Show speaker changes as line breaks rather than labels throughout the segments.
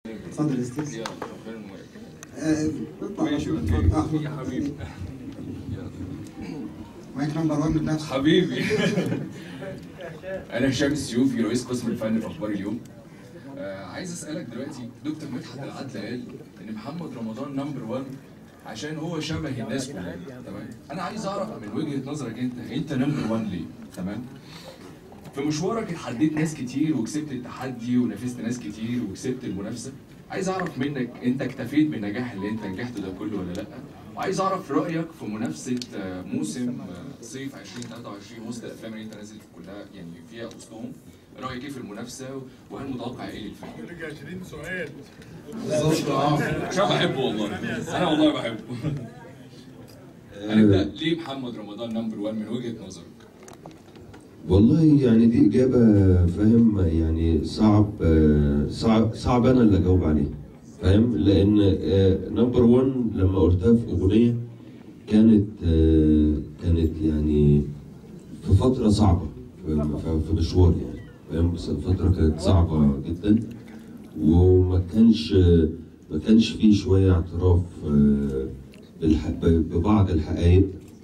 اتفضل يا استاذ.
يلا ماشي يا حبيبي.
مايك نمبر 1 من نفسك
حبيبي. انا هشام السيوفي رئيس قسم الفن في اخبار اليوم. عايز اسالك دلوقتي، دكتور مدحت العدل قال ان محمد رمضان نمبر 1 عشان هو شبه الناس كلها، تمام؟ انا عايز اعرف من وجهه نظرك انت نمبر 1 ليه؟ تمام؟ في مشوارك اتحديت ناس كتير وكسبت التحدي ونافست ناس كتير وكسبت المنافسه. عايز اعرف منك انت اكتفيت بالنجاح اللي انت نجحته ده كله ولا لا؟ وعايز اعرف رايك في منافسه موسم صيف 2023 وسط الافلام اللي انت نازل كلها يعني فيها وسطهم. رايك ايه في المنافسه وهل متوقع ايه للفيلم؟
رجع 20 سؤال
بالظبط.
عشان بحبه والله، انا والله بحبه. هنبدا ليه محمد رمضان نمبر 1 من وجهه نظرك؟
والله يعني دي إجابة فاهم يعني صعب أنا اللي أجاوب عليها، فاهم؟ لأن نمبر 1 لما قلتها في أغنية كانت يعني في فترة صعبة في مشوار يعني، فاهم؟ بس الفترة كانت صعبة جدا وما كانش فيه شوية اعتراف ببعض الحقائق.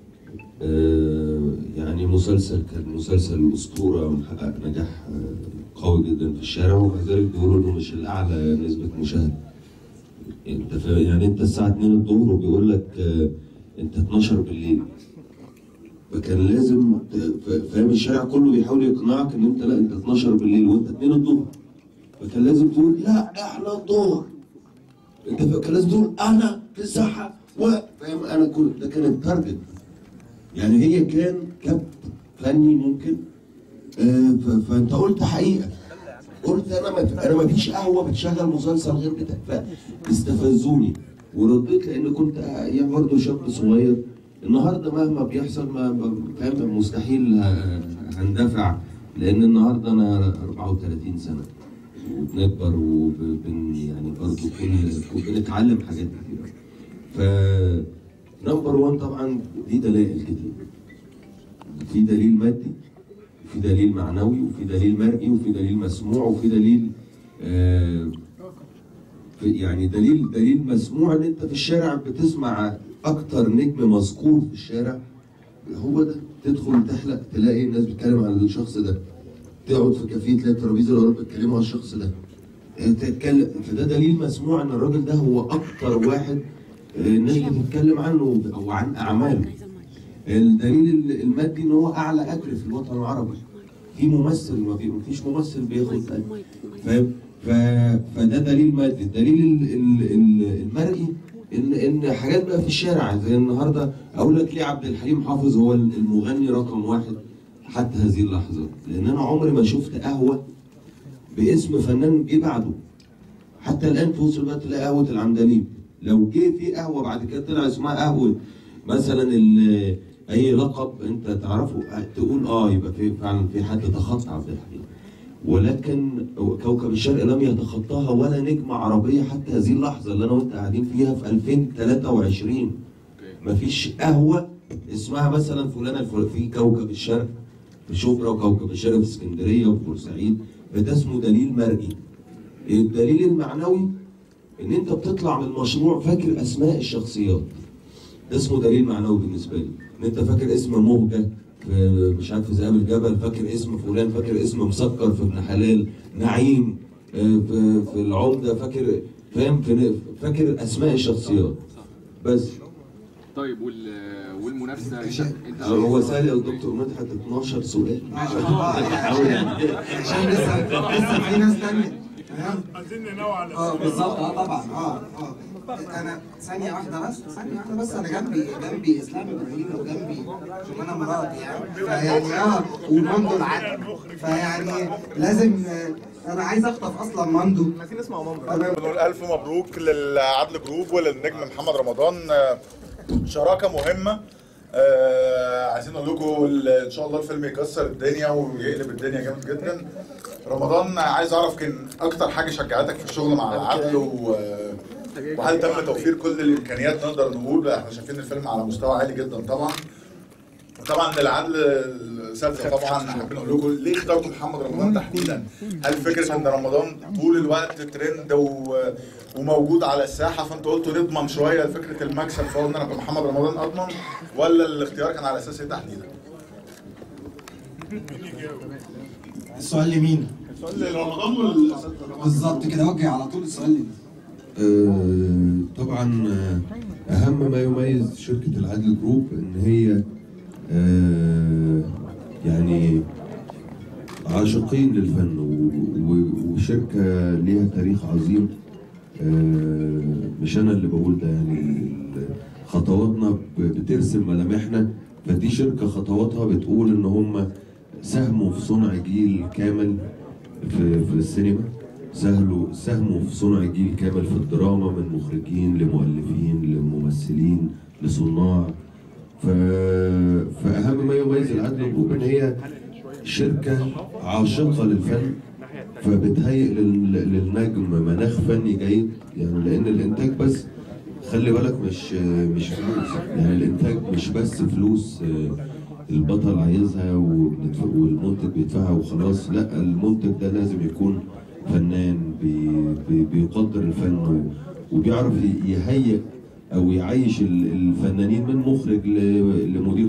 يعني كان مسلسل أسطورة محقق نجاح قوي جدا في الشارع، ومع ذلك بيقولوا انه مش الاعلى نسبة مشاهدة. انت يعني انت الساعة 2 الظهر وبيقول لك انت 12 بالليل، فكان لازم فاهم الشارع كله بيحاول يقنعك ان انت لا انت 12 بالليل وانت 2 الظهر، فكان لازم تقول لا احنا الظهر، انت كان لازم تقول انا في الساحة فاهم؟ انا كنت ده كان التارجت يعني، هي كان كبت فني ممكن. فانت قلت حقيقه، قلت انا ما فيش قهوه بتشغل مسلسل غير بتاع، فاستفزوني ورديت لان كنت يعني برضه شاب صغير. النهارده مهما بيحصل ما فاهم مستحيل هندفع، لان النهارده انا 34 سنه وبنكبر يعني برضه بنتعلم حاجات كتير. ف نمبر 1 طبعا دي دلائل كتير، في دليل مادي وفي دليل معنوي وفي دليل مرئي وفي دليل مسموع وفي دليل يعني دليل مسموع ان انت في الشارع بتسمع اكتر نجم مذكور في الشارع هو ده. تدخل تحلق تلاقي الناس بتتكلم عن الشخص ده، تقعد في كافيه تلاقي الترابيزه اللي بيتكلموا عن الشخص ده، تتكلم. فده دليل مسموع ان الراجل ده هو اكتر واحد الناس بتتكلم عنه او عن اعماله. الدليل المادي ان هو اعلى اجر في الوطن العربي، في ممثل ما فيش ممثل بياخد فاهم؟ فده دليل مادي. الدليل المرئي ان حاجات بقى في الشارع زي النهارده اقول لك ليه عبد الحليم حافظ هو المغني رقم 1 حتى هذه اللحظه، لان انا عمري ما شفت قهوه باسم فنان جه بعده. حتى الان في وسط البلد تلاقي قهوه العندليب، لو جه في قهوه بعد كده طلع اسمها قهوه مثلا اي لقب انت تعرفه تقول يبقى في فعلا في حد تخطى عبد الحليم. ولكن كوكب الشرق لم يتخطاها ولا نجمه عربيه حتى هذه اللحظه اللي انا وانت قاعدين فيها في 2023. مفيش قهوه اسمها مثلا فلانه في كوكب الشرق في شبرا وكوكب الشرق في اسكندريه وفي بورسعيد، فده اسمه دليل مرئي. الدليل المعنوي ان انت بتطلع من المشروع فاكر اسماء الشخصيات، ده اسمه دليل معنوي بالنسبه لي. ان انت فاكر اسم مهجه في مش عارف في ذئاب الجبل، فاكر اسم فلان، فاكر اسم مسكر في ابن حلال، نعيم في العمده، فاكر فاهم فاكر اسماء الشخصيات بس.
طيب والمنافسه انت
هو سأل يا دكتور مدحت 12 سؤال
عشان لسه في ناس ثانيه
عايزين ننوع على
بالظبط. طبعا انا ثانيه واحده بس انا جنبي اسلام ابراهيم وجنبي جمانه مراد يعني ومندو العدل، فيعني لازم انا عايز اخطف اصلا مندو.
في ناس مع مندو. بنقول الف مبروك للعدل جروب وللنجم محمد رمضان، شراكه مهمه. عايزين نقول لكم ان شاء الله الفيلم يكسر الدنيا ويقلب الدنيا جامد جدا. رمضان عايز اعرف كان اكتر حاجه شجعتك في الشغل مع العدل وهل تم توفير كل الامكانيات؟ نقدر نقول احنا شايفين الفيلم على مستوى عالي جدا طبعا، طبعا العدل الثالثه طبعا حابين نقول لكم ليه اخترتوا محمد رمضان تحديدا؟ هل فكره ان رمضان طول الوقت ترند وموجود على الساحه فانتوا قلتوا نضمن شويه لفكره المكسب فقلنا انا محمد رمضان اضمن، ولا الاختيار كان على اساس ايه تحديدا؟
السؤال لمين؟
السؤال لرمضان
بالظبط كده، وجه على طول السؤال لمين؟
طبعا اهم ما يميز شركه العدل جروب ان هي يعني عاشقين للفن وشركه ليها تاريخ عظيم. مش انا اللي بقول ده، يعني خطواتنا بترسم ملامحنا، فدي شركه خطواتها بتقول ان هم ساهموا في صنع جيل كامل في السينما، ساهموا في صنع جيل كامل في الدراما، من مخرجين لمؤلفين لممثلين لصناع. فأهم ما يميز العدل جروب إن هي شركة عاشقة للفن، فبتهيئ للنجم مناخ فني جيد، يعني لأن الإنتاج بس خلي بالك مش فلوس، يعني الإنتاج مش بس فلوس البطل عايزها والمنتج بيدفعها وخلاص، لا المنتج ده لازم يكون فنان بيقدر الفن وبيعرف يهيئ او يعيش الفنانين، من مخرج لمدير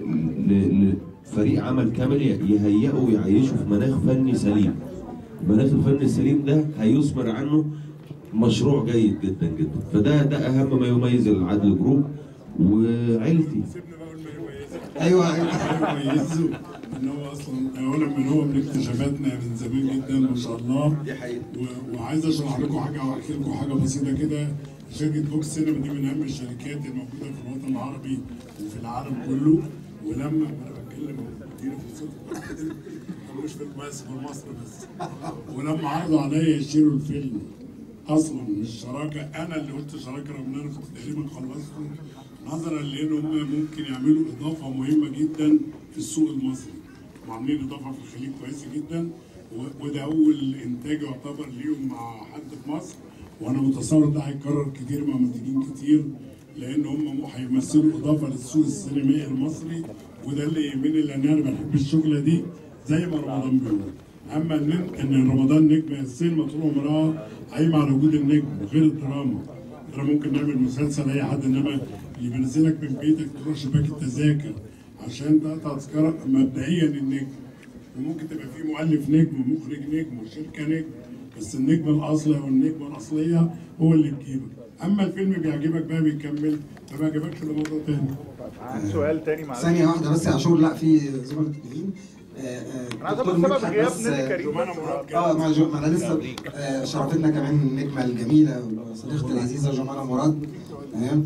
لفريق عمل كامل يهيئه ويعيشه في مناخ فني سليم. المناخ الفني السليم ده هيثمر عنه مشروع جيد جدا جدا. فده اهم ما يميز العدل جروب وعيلتي.
ايوه
يميزه ان هو اصلا اولا من اكتشافاتنا من زمان جدا ما شاء الله.
دي حقيقة.
وعايز اشرح لكم حاجه او احكي لكم حاجه بسيطه كده. شركه فوكس سينما دي من اهم الشركات الموجوده في الوطن العربي وفي العالم كله. ولما انا بتكلم كتير في الصوت مش في مصر بس. ولما عرضوا عليا يشتروا الفيلم اصلا مش شراكه، انا اللي قلت شراكه رغم ان انا كنت تقريبا خلصته، نظرا لان هم ممكن يعملوا اضافه مهمه جدا في السوق المصري، وعاملين اضافه في الخليج كويسه جدا، وده اول انتاج يعتبر ليهم مع حد في مصر، وانا متصور ده هيتكرر كتير مع منتجين كتير، لان هم هيمثلوا اضافه للسوق السينمائي المصري، وده اللي يهمني لان انا بحب الشغله دي زي ما رمضان بيقول. اما ان رمضان نجم السينما طول عمرها قايمه على وجود النجم غير الدراما. ممكن نعمل مسلسل اي حد، انما اللي بينزلك من بيتك تروح شباك التذاكر عشان تقطع تذكره مبدئيا النجم، وممكن تبقى فيه مؤلف نجم ومخرج نجم وشركه نجم، بس النجم الاصلي او النجمه الاصليه هو اللي بيجيبك. اما الفيلم بيعجبك بقى بيكمل، ما بيعجبكش ده موضوع تاني.
سؤال تاني معلش.
ثانية واحدة بس يا عاشور، لا في زملاء متفقين.
انا عايز ابقى سبب غياب نادي كريم.
ما انا لسه شرفتنا كمان النجمة الجميلة وصديقتي العزيزة جمانة مراد. تمام.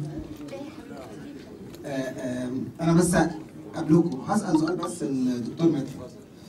انا بس قبلكم هسأل سؤال بس الدكتور مدحت.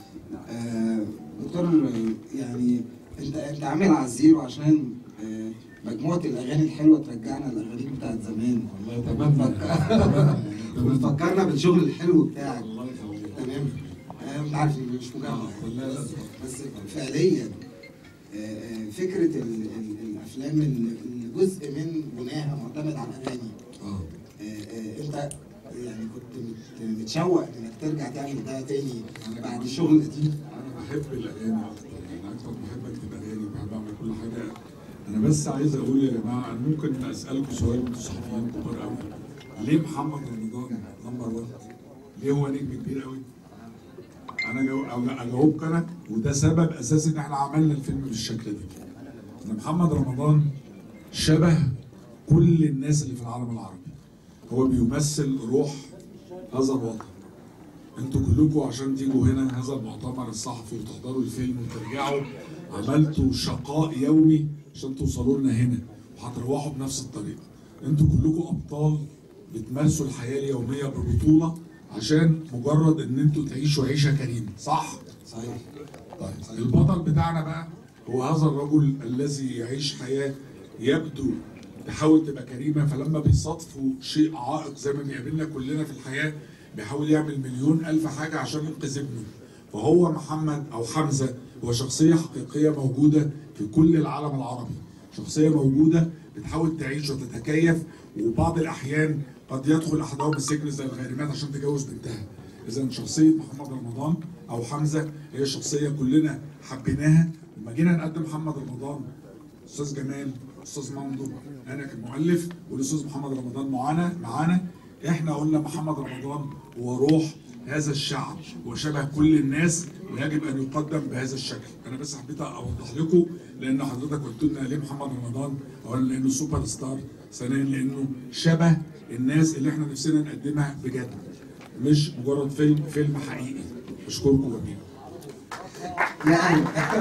دكتور، يعني انت عامل على الزيرو عشان مجموعة الأغاني الحلوة ترجعنا للأغاني بتاعت زمان.
والله تمام.
وتفكرنا بالشغل الحلو بتاعك. تمام. أنا عارف إن مش مجاملة بس فعليا فكرة الأفلام اللي جزء من بنائها معتمد على الأغاني. أنت يعني كنت متشوق إنك ترجع تعمل ده تاني بعد الشغل القديم؟
انا بحب الاغاني اكتر، يعني اكتر بحب اكتب اغاني وبحب اعمل كل حاجه. انا بس عايز اقول يا جماعه، انا ممكن اسالكم سؤال وانتم صحفيين كبار قوي، ليه محمد رمضان نمبر 1؟ ليه هو نجم كبير قوي؟ انا اجاوبك انا، وده سبب اساسي ان احنا عملنا الفيلم بالشكل ده. ان محمد رمضان شبه كل الناس اللي في العالم العربي، هو بيمثل روح هذا الوطن. انتوا كلكم عشان تيجوا هنا هذا المؤتمر الصحفي وتحضروا الفيلم وترجعوا عملتوا شقاء يومي عشان توصلوا لنا هنا، وهتروحوا بنفس الطريقه. انتوا كلكم ابطال بتمارسوا الحياه اليوميه ببطوله عشان مجرد ان انتوا تعيشوا عيشه كريمه، صح؟
صحيح.
طيب البطل بتاعنا بقى هو هذا الرجل الذي يعيش حياه يبدو تحاول تبقى كريمه، فلما بيصادفوا شيء عائق زي ما بيقابلنا كلنا في الحياه بيحاول يعمل مليون ألف حاجة عشان ينقذ ابنه. فهو محمد أو حمزة هو شخصية حقيقية موجودة في كل العالم العربي، شخصية موجودة بتحاول تعيش وتتكيف، وبعض الأحيان قد يدخل أحدهم السجن زي الغارمات عشان تجوز بنتها. اذا شخصيه محمد رمضان او حمزه هي شخصيه كلنا حبيناها. لما جينا نقدم محمد رمضان، استاذ جمال، استاذ ممدو، انا كمؤلف والاستاذ محمد رمضان معانا، احنا قلنا محمد رمضان هو روح هذا الشعب وشبه كل الناس ويجب ان يقدم بهذا الشكل. انا بس حبيت اوضح لكم لان حضرتك قلت لنا ليه محمد رمضان؟ اولا لانه سوبر ستار، ثانيا لانه شبه الناس اللي احنا نفسنا نقدمها بجد، مش مجرد فيلم حقيقي. اشكركم جميعا.
يعني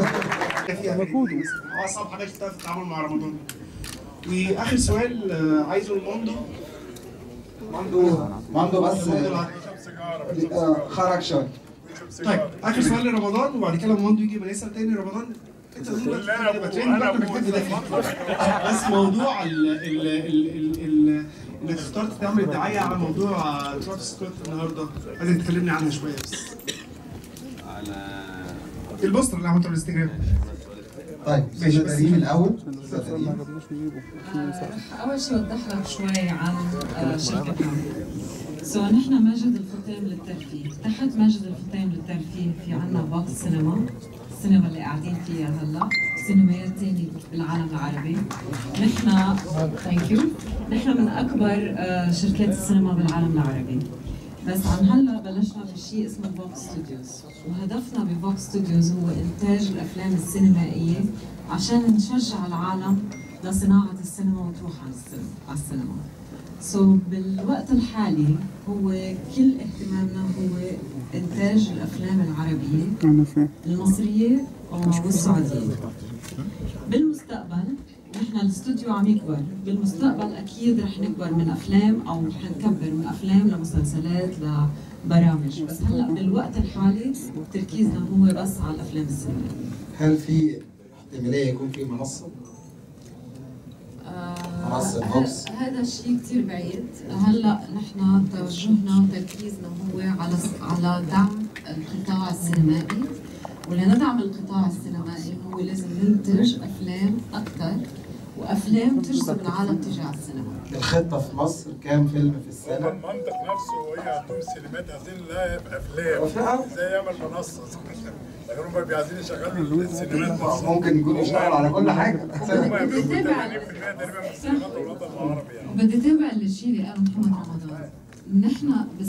اصعب حاجه شفتها في التعامل مع رمضان. واخر سؤال عايزه لماندو.
ماندو بس خرج شويه.
طيب اخر سؤال لرمضان وبعد كده ماندو يجي نسال تاني رمضان. انت بس موضوع انك اخترت تعمل دعايه على موضوع ترافيس سكوت النهارده، عايزك تكلمني عنها شويه بس. على البوستر اللي عملته على الانستجرام.
طيب ماشي تقديم الاول.
اول شيء اوضح لك شوي عن شركتنا. نحن ماجد الختام للترفيه، تحت ماجد الختام للترفيه في عنا بوكس سينما، السينما اللي قاعدين فيها هلا، سينمايات ثانيه بالعالم العربي. نحن ثانك يو، نحن من اكبر شركات السينما بالعالم العربي. بس عن هلا بلشنا بشيء اسمه فوكس ستوديوز، وهدفنا بفوكس ستوديوز هو انتاج الافلام السينمائيه عشان نشجع العالم لصناعه السينما وتروح على السينما. بالوقت الحالي هو كل اهتمامنا هو انتاج الافلام العربيه المصريه والسعوديه. بالمستقبل نحن الاستوديو عم يكبر، بالمستقبل اكيد رح نكبر من افلام او رح نكبر من افلام لمسلسلات لبرامج، بس هلا بالوقت الحالي تركيزنا هو بس على الافلام السينمائيه.
هل في احتماليه يكون في منصه؟
هذا الشيء كثير بعيد. هلا نحن توجهنا وتركيزنا هو على دعم القطاع السينمائي، ولندعم القطاع السينمائي هو لازم ننتج افلام اكثر وافلام تجذب العالم تيجي على السينما.
الخطه في مصر كام فيلم في السنه؟
المنطق نفسه وهي عندهم سينمات عايزين لا افلام ازاي يعمل منصه، لكن هم عايزين يشغلوا السينمات.
ممكن يكون يشتغل على كل حاجه.
هم يعملوا 80% تقريبا من السينمات الوطن العربي يعني.
بدي اتابع الشيء اللي قاله محمد رمضان. نحن